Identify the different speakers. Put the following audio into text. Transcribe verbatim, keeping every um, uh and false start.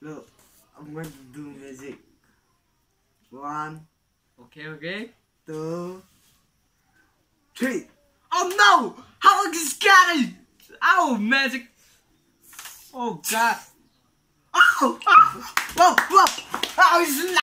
Speaker 1: Look, I'm going to do music. One,
Speaker 2: Okay, okay.
Speaker 1: two, three. Oh no! How is scary?
Speaker 2: Ow, magic. Oh god.
Speaker 1: Oh! Oh! Whoa! Whoa! Oh, it's